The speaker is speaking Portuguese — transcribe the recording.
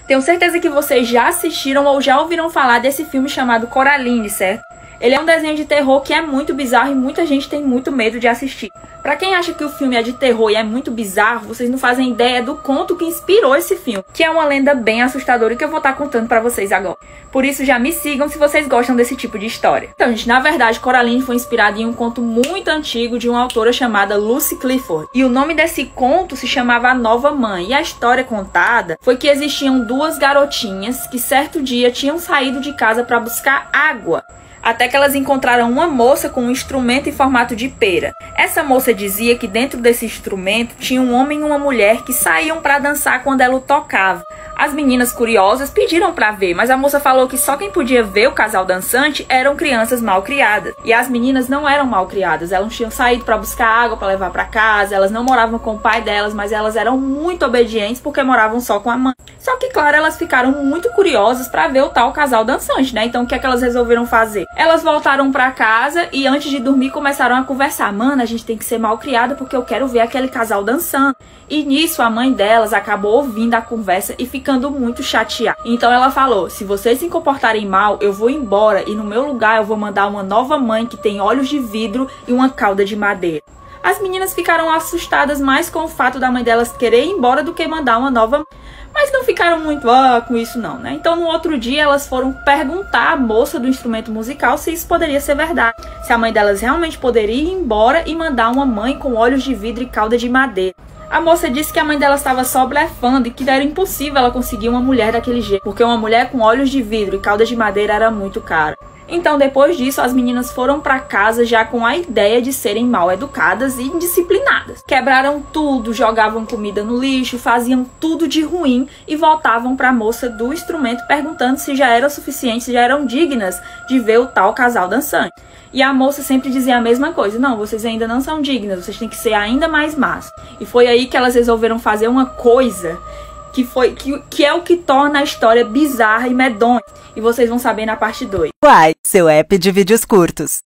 Tenho certeza que vocês já assistiram ou já ouviram falar desse filme chamado Coraline, certo? Ele é um desenho de terror que é muito bizarro e muita gente tem muito medo de assistir. Pra quem acha que o filme é de terror e é muito bizarro, vocês não fazem ideia do conto que inspirou esse filme, que é uma lenda bem assustadora que eu vou estar contando pra vocês agora. Por isso já me sigam se vocês gostam desse tipo de história. Então, gente, na verdade, Coraline foi inspirada em um conto muito antigo de uma autora chamada Lucy Clifford. E o nome desse conto se chamava A Nova Mãe. E a história contada foi que existiam duas garotinhas que certo dia tinham saído de casa pra buscar água. Até que elas encontraram uma moça com um instrumento em formato de pera. Essa moça dizia que dentro desse instrumento tinha um homem e uma mulher que saíam para dançar quando ela o tocava. As meninas curiosas pediram para ver, mas a moça falou que só quem podia ver o casal dançante eram crianças mal criadas. E as meninas não eram mal criadas, elas tinham saído para buscar água para levar para casa, elas não moravam com o pai delas, mas elas eram muito obedientes porque moravam só com a mãe. Só que, claro, elas ficaram muito curiosas para ver o tal casal dançante, né? Então, o que é que elas resolveram fazer? Elas voltaram para casa e antes de dormir começaram a conversar. Mano, a gente tem que ser mal criada porque eu quero ver aquele casal dançando. E nisso a mãe delas acabou ouvindo a conversa e ficando muito chateada. Então ela falou, se vocês se comportarem mal, eu vou embora e no meu lugar eu vou mandar uma nova mãe que tem olhos de vidro e uma cauda de madeira. As meninas ficaram assustadas mais com o fato da mãe delas querer ir embora do que mandar uma nova, mas não ficaram muito com isso não, né? Então no outro dia elas foram perguntar à moça do instrumento musical se isso poderia ser verdade. Se a mãe delas realmente poderia ir embora e mandar uma mãe com olhos de vidro e cauda de madeira. A moça disse que a mãe dela estava só blefando e que era impossível ela conseguir uma mulher daquele jeito, porque uma mulher com olhos de vidro e cauda de madeira era muito cara. Então, depois disso, as meninas foram para casa já com a ideia de serem mal educadas e indisciplinadas. Quebraram tudo, jogavam comida no lixo, faziam tudo de ruim e voltavam para a moça do instrumento perguntando se já era o suficiente, se já eram dignas de ver o tal casal dançante. E a moça sempre dizia a mesma coisa, não, vocês ainda não são dignas, vocês têm que ser ainda mais más. E foi aí que elas resolveram fazer uma coisa que é o que torna a história bizarra e medonha. E vocês vão saber na parte 2. Uai, seu app de vídeos curtos.